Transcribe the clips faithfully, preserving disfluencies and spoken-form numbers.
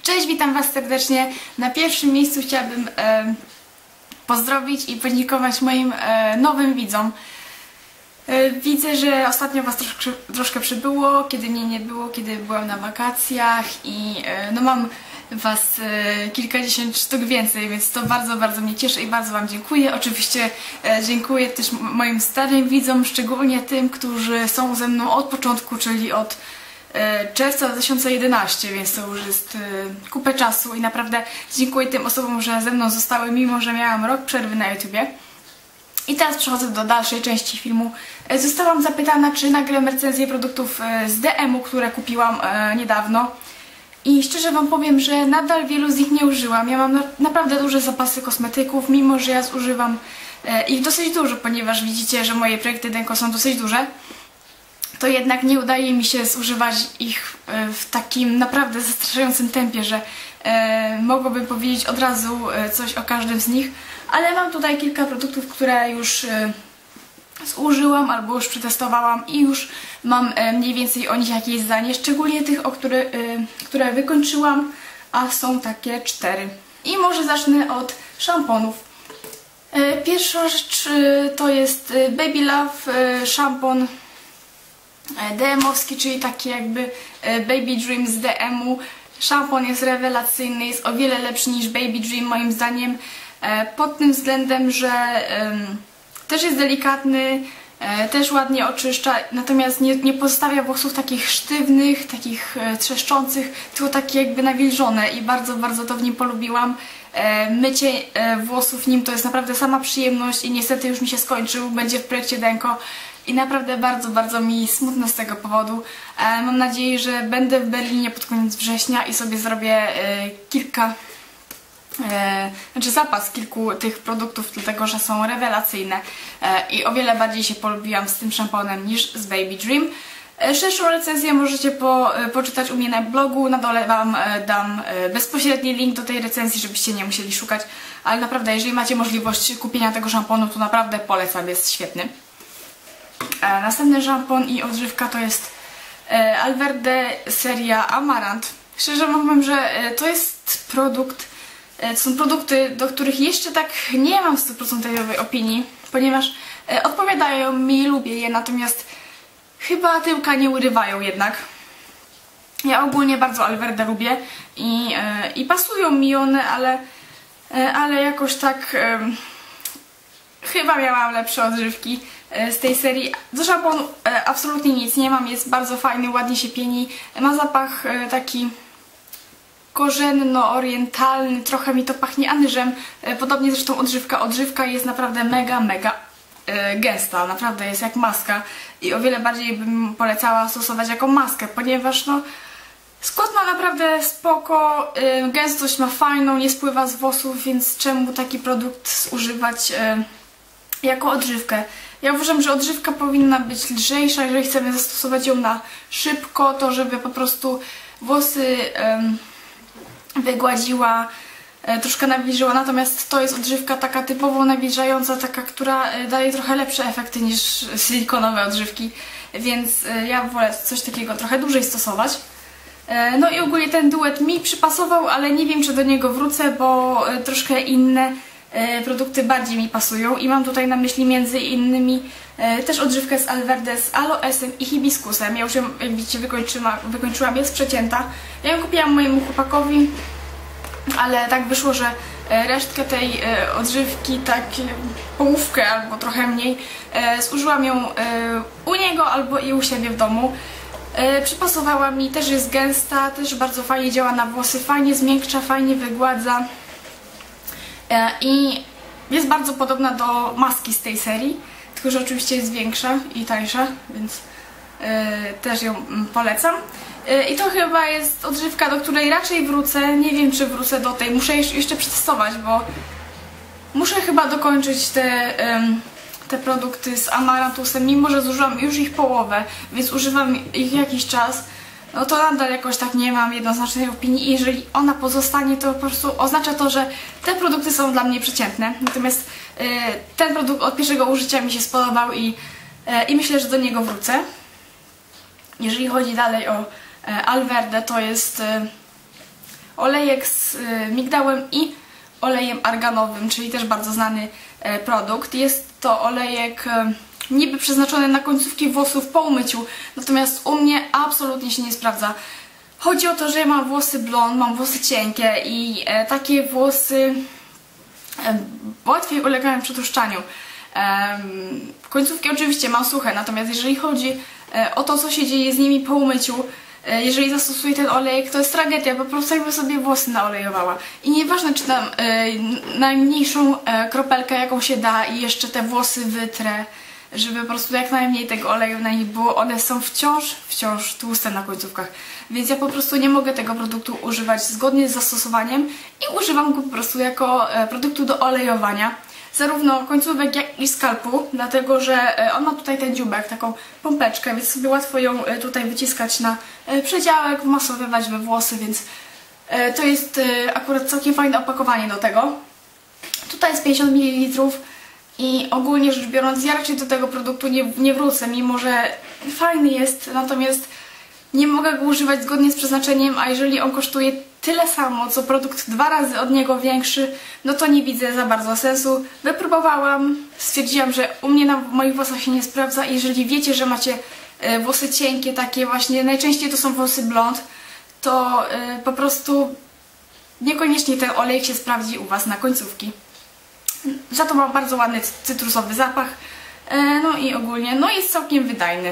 Cześć, witam Was serdecznie. Na pierwszym miejscu chciałabym e, pozdrowić i podziękować moim e, nowym widzom. E, widzę, że ostatnio Was troszkę, troszkę przybyło, kiedy mnie nie było, kiedy byłam na wakacjach i e, no mam Was e, kilkadziesiąt sztuk więcej, więc to bardzo, bardzo mnie cieszy i bardzo Wam dziękuję. Oczywiście e, dziękuję też moim starym widzom, szczególnie tym, którzy są ze mną od początku, czyli od czerwca dwa tysiące jedenastego, więc to już jest y, kupę czasu i naprawdę dziękuję tym osobom, że ze mną zostały, mimo że miałam rok przerwy na YouTubie. I teraz przechodzę do dalszej części filmu. Zostałam zapytana, czy nagram recenzję produktów z D M u, które kupiłam y, niedawno. I szczerze Wam powiem, że nadal wielu z nich nie użyłam. Ja mam na, naprawdę duże zapasy kosmetyków, mimo że ja zużywam y, ich dosyć dużo, ponieważ widzicie, że moje projekty Denko są dosyć duże. To jednak nie udaje mi się zużywać ich w takim naprawdę zastraszającym tempie, że e, mogłabym powiedzieć od razu coś o każdym z nich, ale mam tutaj kilka produktów, które już e, zużyłam albo już przetestowałam i już mam e, mniej więcej o nich jakieś zdanie, szczególnie tych, o które, e, które wykończyłam, a są takie cztery. I może zacznę od szamponów. E, pierwsza rzecz e, to jest Baby Love e, szampon D M-owski, czyli taki jakby Baby Dream z D M u. Szampon jest rewelacyjny, jest o wiele lepszy niż Baby Dream moim zdaniem, pod tym względem, że um, też jest delikatny, też ładnie oczyszcza, natomiast nie, nie pozostawia włosów takich sztywnych, takich trzeszczących, tylko takie jakby nawilżone i bardzo, bardzo to w nim polubiłam. Mycie włosów nim to jest naprawdę sama przyjemność i niestety już mi się skończył, będzie w projekcie Denko. I naprawdę bardzo, bardzo mi smutno z tego powodu. E, mam nadzieję, że będę w Berlinie pod koniec września i sobie zrobię e, kilka, e, znaczy zapas kilku tych produktów, dlatego że są rewelacyjne. E, I o wiele bardziej się polubiłam z tym szamponem niż z Baby Dream. E, szerszą recenzję możecie po, e, poczytać u mnie na blogu. Na dole Wam e, dam e, bezpośredni link do tej recenzji, żebyście nie musieli szukać. Ale naprawdę, jeżeli macie możliwość kupienia tego szamponu, to naprawdę polecam, jest świetny. E, następny szampon i odżywka to jest e, Alverde seria Amarant. Szczerze powiem, że e, to jest produkt, e, to są produkty, do których jeszcze tak nie mam stuprocentowej opinii, ponieważ e, odpowiadają mi, lubię je, natomiast chyba tyłka nie urywają jednak. Ja ogólnie bardzo Alverde lubię i, e, i pasują mi one, ale, e, ale jakoś tak e, chyba miałam lepsze odżywki z tej serii. Do szamponu e, absolutnie nic nie mam, jest bardzo fajny, ładnie się pieni, ma zapach e, taki korzenno-orientalny, trochę mi to pachnie anyżem, e, podobnie zresztą odżywka. Odżywka jest naprawdę mega, mega e, gęsta, naprawdę jest jak maska i o wiele bardziej bym polecała stosować jako maskę, ponieważ no skład ma naprawdę spoko, e, gęstość ma fajną, nie spływa z włosów, więc czemu taki produkt używać e, jako odżywkę. Ja uważam, że odżywka powinna być lżejsza, jeżeli chcemy zastosować ją na szybko, to żeby po prostu włosy um, wygładziła, e, troszkę nawilżyła, natomiast to jest odżywka taka typowo nawilżająca, taka, która e, daje trochę lepsze efekty niż silikonowe odżywki, więc e, ja wolę coś takiego trochę dłużej stosować. E, no i ogólnie ten duet mi przypasował, ale nie wiem, czy do niego wrócę, bo e, troszkę inne produkty bardziej mi pasują i mam tutaj na myśli między innymi e, też odżywkę z Alverde z aloesem i hibiskusem. Ja już ją, jak widzicie, wykończyłam, wykończyłam, jest przecięta. Ja ją kupiłam mojemu chłopakowi, ale tak wyszło, że resztkę tej e, odżywki, tak połówkę albo trochę mniej, e, zużyłam ją e, u niego albo i u siebie w domu. E, przypasowała mi, też jest gęsta, też bardzo fajnie działa na włosy, fajnie zmiękcza, fajnie wygładza. I jest bardzo podobna do maski z tej serii, tylko że oczywiście jest większa i tańsza, więc yy, też ją polecam. Yy, I to chyba jest odżywka, do której raczej wrócę. Nie wiem, czy wrócę do tej. Muszę jeszcze przetestować, bo muszę chyba dokończyć te, yy, te produkty z Amarantusem, mimo że zużyłam już ich połowę, więc używam ich jakiś czas. No to nadal jakoś tak nie mam jednoznacznej opinii i jeżeli ona pozostanie, to po prostu oznacza to, że te produkty są dla mnie przeciętne. Natomiast y, ten produkt od pierwszego użycia mi się spodobał i, y, i myślę, że do niego wrócę. Jeżeli chodzi dalej o y, Alverde, to jest y, olejek z migdałem i olejem arganowym, czyli też bardzo znany produkt. Jest to olejek niby przeznaczony na końcówki włosów po umyciu, natomiast u mnie absolutnie się nie sprawdza. Chodzi o to, że ja mam włosy blond, mam włosy cienkie i e, takie włosy e, łatwiej ulegają przetłuszczaniu. E, końcówki oczywiście mam suche, natomiast jeżeli chodzi e, o to, co się dzieje z nimi po umyciu, e, jeżeli zastosuję ten olejek, to jest tragedia, po prostu jakby sobie włosy naolejowała. I nieważne, czy tam e, najmniejszą e, kropelkę, jaką się da i jeszcze te włosy wytrę, żeby po prostu jak najmniej tego oleju na nich było, one są wciąż, wciąż tłuste na końcówkach. Więc ja po prostu nie mogę tego produktu używać zgodnie z zastosowaniem i używam go po prostu jako e, produktu do olejowania. Zarówno końcówek, jak i skalpu, dlatego że e, on ma tutaj ten dziubek, taką pompeczkę, więc sobie łatwo ją e, tutaj wyciskać na e, przedziałek, wmasowywać we włosy, więc e, to jest e, akurat całkiem fajne opakowanie do tego. Tutaj jest pięćdziesiąt mililitrów. I ogólnie rzecz biorąc, ja raczej do tego produktu nie, nie wrócę, mimo że fajny jest, natomiast nie mogę go używać zgodnie z przeznaczeniem, a jeżeli on kosztuje tyle samo, co produkt dwa razy od niego większy, no to nie widzę za bardzo sensu. Wypróbowałam, stwierdziłam, że u mnie na moich włosach się nie sprawdza i jeżeli wiecie, że macie e, włosy cienkie, takie właśnie, najczęściej to są włosy blond, to e, po prostu niekoniecznie ten olejek się sprawdzi u Was na końcówki. Za to ma bardzo ładny cytrusowy zapach, no i ogólnie, no jest całkiem wydajny.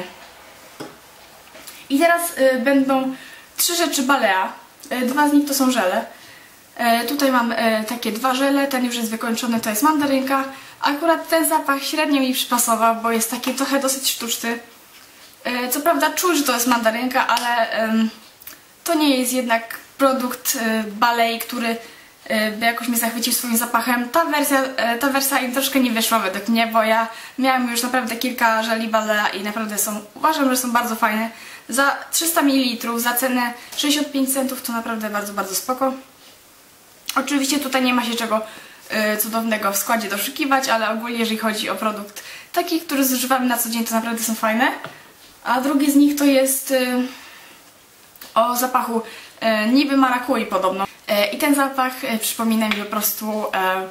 I teraz y, będą trzy rzeczy Balea, y, dwa z nich to są żele. Y, tutaj mam y, takie dwa żele, ten już jest wykończony, to jest mandarynka. Akurat ten zapach średnio mi przypasował, bo jest taki trochę dosyć sztuczny. Y, co prawda czuć, że to jest mandarynka, ale y, to nie jest jednak produkt y, Balei, który by jakoś mnie zachwycił swoim zapachem. Ta wersja, ta wersja im troszkę nie wyszła według mnie, bo ja miałam już naprawdę kilka żeli Balea i naprawdę są, uważam, że są bardzo fajne. Za trzysta mililitrów, za cenę sześćdziesiąt pięć centów to naprawdę bardzo, bardzo spoko. Oczywiście tutaj nie ma się czego y, cudownego w składzie doszukiwać, ale ogólnie jeżeli chodzi o produkt taki, który zużywamy na co dzień, to naprawdę są fajne. A drugi z nich to jest y, o zapachu y, niby marakui podobno. I ten zapach przypomina mi po prostu e,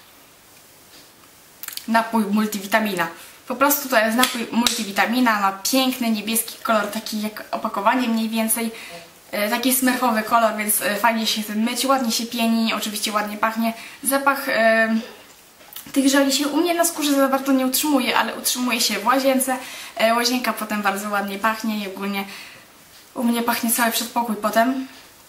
napój multivitamina. Po prostu to jest napój multivitamina, ma piękny niebieski kolor, taki jak opakowanie mniej więcej. E, taki smurfowy kolor, więc e, fajnie się tym myć, ładnie się pieni, oczywiście ładnie pachnie. Zapach e, tych żeli się u mnie na skórze za bardzo nie utrzymuje, ale utrzymuje się w łazience. E, łazienka potem bardzo ładnie pachnie i ogólnie u mnie pachnie cały przedpokój potem.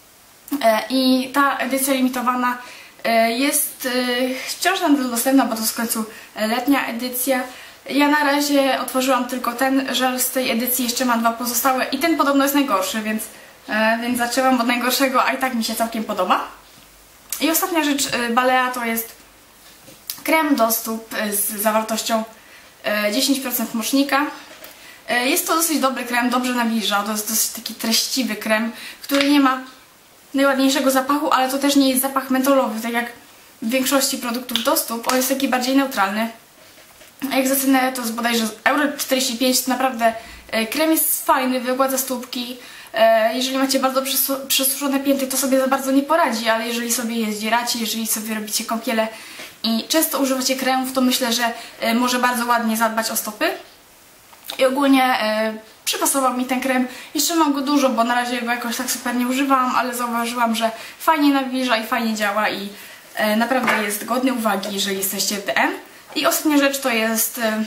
I ta edycja limitowana jest wciąż nadal dostępna, bo to jest w końcu letnia edycja. Ja na razie otworzyłam tylko ten żel z tej edycji, jeszcze mam dwa pozostałe i ten podobno jest najgorszy, więc, więc zaczęłam od najgorszego, a i tak mi się całkiem podoba. I ostatnia rzecz Balea to jest krem do stóp z zawartością dziesięć procent mocznika. Jest to dosyć dobry krem, dobrze nawilża, to jest dosyć taki treściwy krem, który nie ma najładniejszego zapachu, ale to też nie jest zapach mentolowy, tak jak w większości produktów do stóp. On jest taki bardziej neutralny. A jak za cenę to jest bodajże euro czterdzieści pięć, to naprawdę krem jest fajny, wygładza stópki. Jeżeli macie bardzo przesuszone pięty, to sobie za bardzo nie poradzi, ale jeżeli sobie je zdzieracie, jeżeli sobie robicie kąpiele i często używacie kremów, to myślę, że może bardzo ładnie zadbać o stopy. I ogólnie przypasował mi ten krem. Jeszcze mam go dużo, bo na razie go jakoś tak super nie używałam, ale zauważyłam, że fajnie nawilża i fajnie działa i e, naprawdę jest godny uwagi, jeżeli jesteście w D M. I ostatnia rzecz to jest e,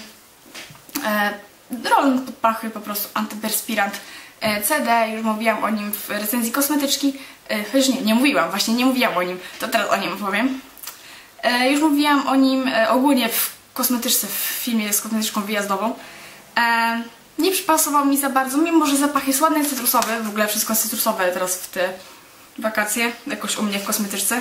e, rolon pod pachy, po prostu antyperspirant e, C D. Już mówiłam o nim w recenzji kosmetyczki. E, chociaż nie, nie mówiłam, właśnie nie mówiłam o nim, to teraz o nim opowiem. E, już mówiłam o nim e, ogólnie w kosmetyczce, w filmie z kosmetyczką wyjazdową. E, Nie przypasował mi za bardzo, mimo że zapach jest ładny, cytrusowy, w ogóle wszystko cytrusowe teraz w te wakacje, jakoś u mnie w kosmetyczce.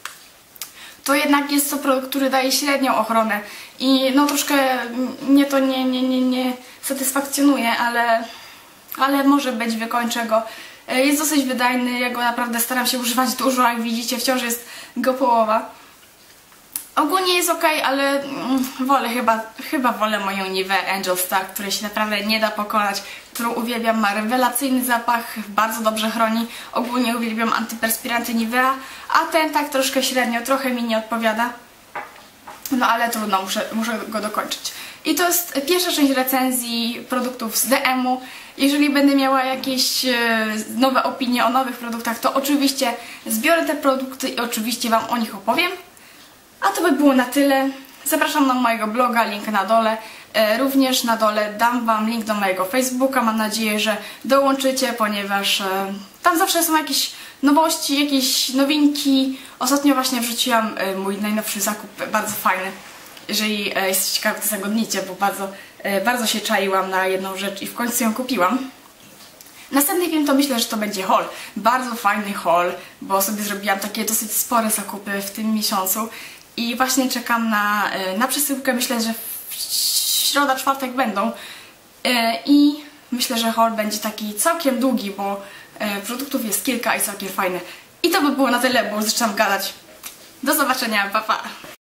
To jednak jest to produkt, który daje średnią ochronę i no troszkę mnie to nie, nie, nie, nie satysfakcjonuje, ale, ale może być, wykończę go. Jest dosyć wydajny, ja go naprawdę staram się używać dużo, jak widzicie wciąż jest go połowa. Ogólnie jest ok, ale mm, wolę chyba, chyba wolę moją Nivea Angel Star, której się naprawdę nie da pokonać, którą uwielbiam, ma rewelacyjny zapach, bardzo dobrze chroni. Ogólnie uwielbiam antyperspiranty Nivea, a ten tak troszkę średnio, trochę mi nie odpowiada. No ale trudno, muszę, muszę go dokończyć. I to jest pierwsza część recenzji produktów z D M-u. Jeżeli będę miała jakieś e, nowe opinie o nowych produktach, to oczywiście zbiorę te produkty i oczywiście Wam o nich opowiem. A to by było na tyle. Zapraszam na mojego bloga, link na dole. E, również na dole dam Wam link do mojego Facebooka. Mam nadzieję, że dołączycie, ponieważ e, tam zawsze są jakieś nowości, jakieś nowinki. Ostatnio właśnie wrzuciłam e, mój najnowszy zakup, bardzo fajny. Jeżeli e, jesteście ciekawi, to zagodnicie, bo bardzo, e, bardzo się czaiłam na jedną rzecz i w końcu ją kupiłam. Następny film to myślę, że to będzie haul. Bardzo fajny haul, bo sobie zrobiłam takie dosyć spore zakupy w tym miesiącu. I właśnie czekam na, na przesyłkę, myślę, że w środa, czwartek będą. I myślę, że haul będzie taki całkiem długi, bo produktów jest kilka i całkiem fajne. I to by było na tyle, bo już zaczynam gadać. Do zobaczenia, pa pa!